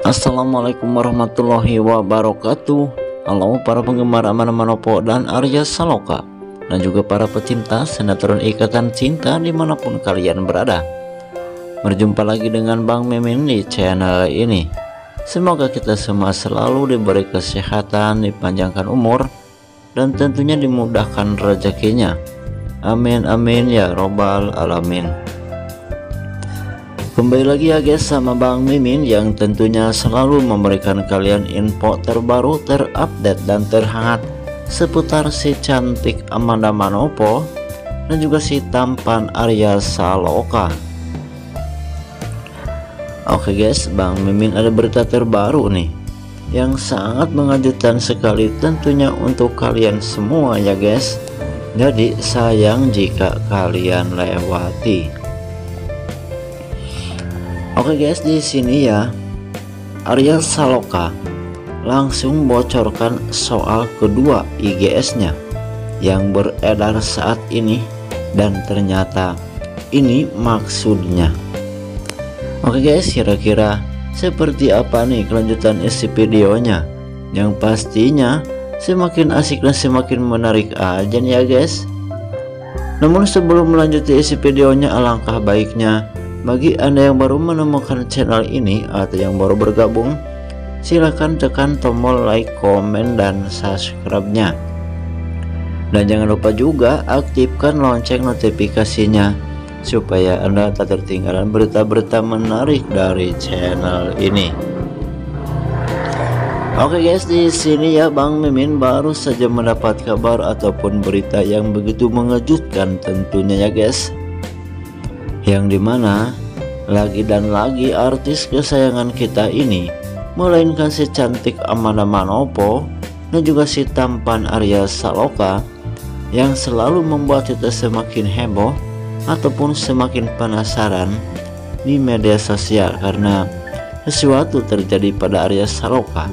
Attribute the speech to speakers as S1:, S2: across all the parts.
S1: Assalamualaikum warahmatullahi wabarakatuh. Halo para penggemar Amanah Manopo dan Arya Saloka, dan juga para pecinta sinetron Ikatan Cinta dimanapun kalian berada. Berjumpa lagi dengan Bang Mimin di channel ini. Semoga kita semua selalu diberi kesehatan, dipanjangkan umur, dan tentunya dimudahkan rezekinya. Amin amin ya robbal alamin. Kembali lagi ya guys sama Bang Mimin yang tentunya selalu memberikan kalian info terbaru, terupdate dan terhangat seputar si cantik Amanda Manopo dan juga si tampan Arya Saloka. Oke guys, Bang Mimin ada berita terbaru nih yang sangat mengejutkan sekali tentunya untuk kalian semua ya guys. Jadi sayang jika kalian lewati. Oke guys, di sini ya Arya Saloka langsung bocorkan soal kedua IGS-nya yang beredar saat ini, dan ternyata ini maksudnya. Oke guys, kira-kira seperti apa nih kelanjutan isi videonya? Yang pastinya semakin asik dan semakin menarik aja nih ya guys. Namun sebelum melanjutkan isi videonya, alangkah baiknya bagi Anda yang baru menemukan channel ini atau yang baru bergabung, silahkan tekan tombol like, komen, dan subscribe-nya. Dan jangan lupa juga aktifkan lonceng notifikasinya supaya Anda tak tertinggalan berita-berita menarik dari channel ini. Oke guys, di sini ya Bang Mimin baru saja mendapat kabar ataupun berita yang begitu mengejutkan tentunya ya guys, yang dimana lagi dan lagi artis kesayangan kita ini, melainkan si cantik Amanda Manopo dan juga si tampan Arya Saloka, yang selalu membuat kita semakin heboh ataupun semakin penasaran di media sosial karena sesuatu terjadi pada Arya Saloka.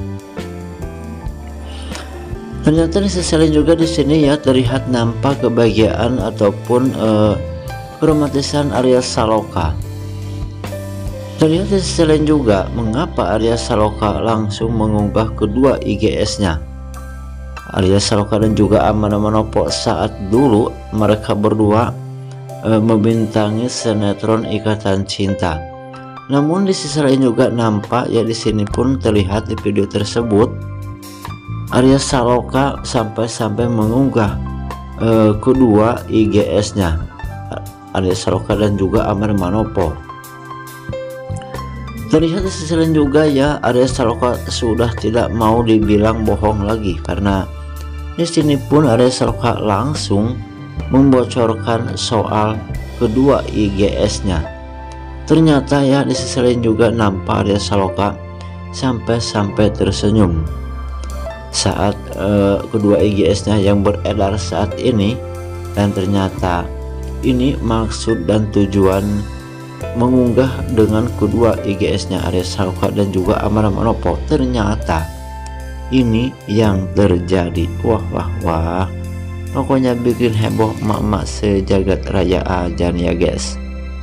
S1: Ternyata di sisi lain juga di sini ya terlihat nampak kebahagiaan ataupun keromantisan Arya Saloka. Terlihat di sisi lain juga mengapa Arya Saloka langsung mengunggah kedua IGS-nya. Arya Saloka dan juga Amanda Manopo saat dulu mereka berdua membintangi sinetron Ikatan Cinta. Namun di sisi lain juga nampak ya di sini pun terlihat di video tersebut Arya Saloka sampai mengunggah kedua IGS-nya. Arya Saloka dan juga Amanda Manopo. Terlihat di sisi lain juga ya Arya Saloka sudah tidak mau dibilang bohong lagi, karena di sini pun Arya Saloka langsung membocorkan soal kedua IGS-nya. Ternyata ya di sisi lain juga nampak Arya Saloka sampai tersenyum saat kedua IGS-nya yang beredar saat ini, dan ternyata ini maksud dan tujuan mengunggah dengan kedua IGS-nya Arya Saloka dan juga Amanda Manopo. Ternyata ini yang terjadi. Wah, pokoknya bikin heboh emak-emak sejagat raya aja nih ya guys.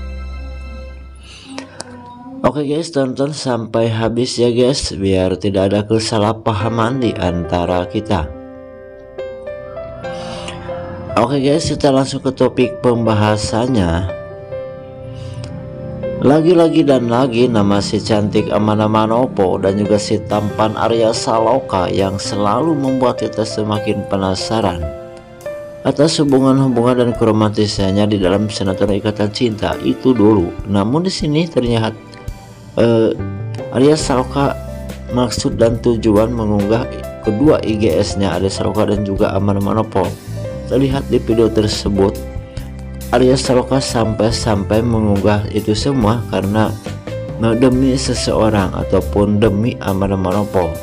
S1: Oke guys, tonton sampai habis ya guys, biar tidak ada kesalahpahaman di antara kita. Oke guys, kita langsung ke topik pembahasannya. Lagi-lagi dan lagi nama si cantik Amanda Manopo dan juga si tampan Arya Saloka yang selalu membuat kita semakin penasaran atas hubungan-hubungan dan keromantisannya di dalam sinetron Ikatan Cinta itu dulu. Namun di sini terlihat Arya Saloka maksud dan tujuan mengunggah kedua IGS-nya Arya Saloka dan juga Amanda Manopo. Terlihat di video tersebut Arya Saloka sampai mengunggah itu semua karena demi seseorang ataupun demi Amanda Manopo.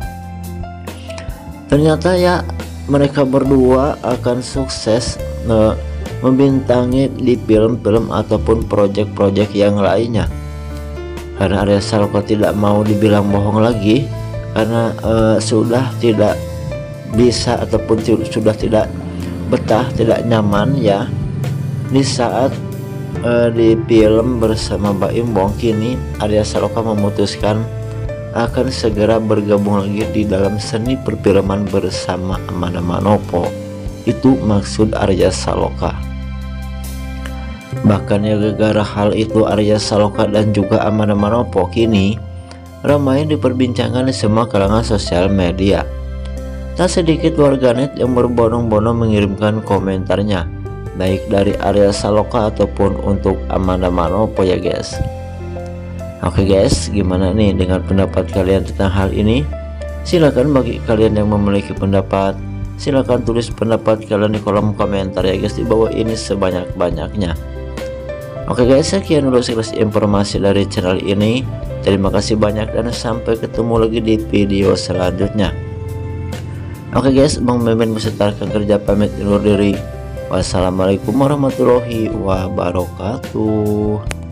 S1: Ternyata ya mereka berdua akan sukses membintangi di film-film ataupun proyek-proyek yang lainnya, karena Arya Saloka tidak mau dibilang bohong lagi karena sudah tidak bisa ataupun sudah tidak betah, tidak nyaman ya di saat di film bersama Mbak Imbong. Kini Arya Saloka memutuskan akan segera bergabung lagi di dalam seni perfilman bersama Amanda Manopo. Itu maksud Arya Saloka. Bahkan ya gara-gara hal itu Arya Saloka dan juga Amanda Manopo kini ramai diperbincangkan di semua kalangan sosial media. Tak sedikit warganet yang berbondong-bondong mengirimkan komentarnya, baik dari Arya Saloka ataupun untuk Amanda Manopo ya guys. Oke guys, gimana nih dengan pendapat kalian tentang hal ini? Silahkan bagi kalian yang memiliki pendapat, silahkan tulis pendapat kalian di kolom komentar ya guys di bawah ini sebanyak-banyaknya. Oke guys, sekian dulu sekilas informasi dari channel ini. Terima kasih banyak dan sampai ketemu lagi di video selanjutnya. Oke guys, Bang Mimin beserta rekan kerja pamit undur diri. Wassalamualaikum warahmatullahi wabarakatuh.